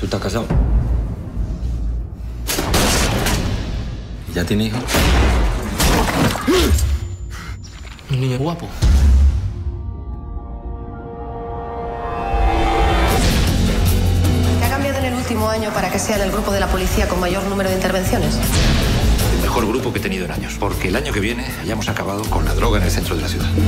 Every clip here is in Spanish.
estás casado? ¿Ya tienes hijos? Un niño guapo. ¿Qué ha cambiado en el último año para que sea el grupo de la policía con mayor número de intervenciones? El mejor grupo que he tenido en años, porque el año que viene ya hemos acabado con la droga en el centro de la ciudad.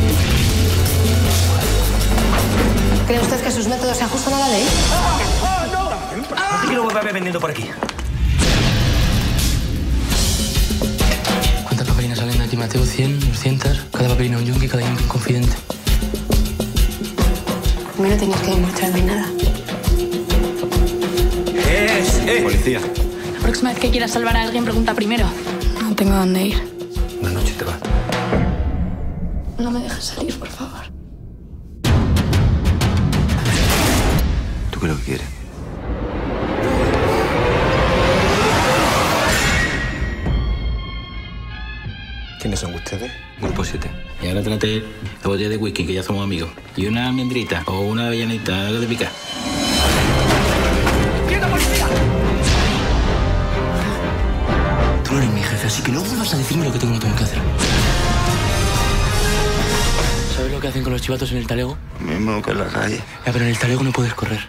¿Cree usted que sus métodos se ajustan a la ley? Así que no vuelva a ver vendiendo por aquí. ¿Cuántas papelinas salen de aquí, Mateo? ¿100? ¿200? Cada papelina un yunque, cada yunque un confidente. A mí no tenías que demostrarme nada. Policía. La próxima vez que quieras salvar a alguien, pregunta primero. No tengo dónde ir. Una noche te vas. No me dejes salir, por favor. ¿Tú qué es lo que quieres? ¿Quiénes son ustedes? Grupo 7. Y ahora trate la botella de whisky, que ya somos amigos. Y una almendrita o una avellanita, algo de picar. Tú no eres mi jefe, así que no vuelvas a decirme lo que tengo o no tengo que hacer. ¿Sabes lo que hacen con los chivatos en el talego? Mismo que en la calle. Ya, pero en el talego no puedes correr.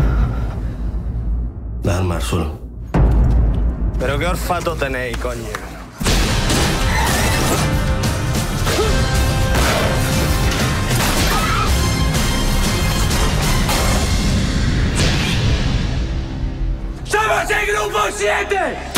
Las armas al suelo. ¿Pero qué olfato tenéis, coño? ¡Somos el Grupo 7!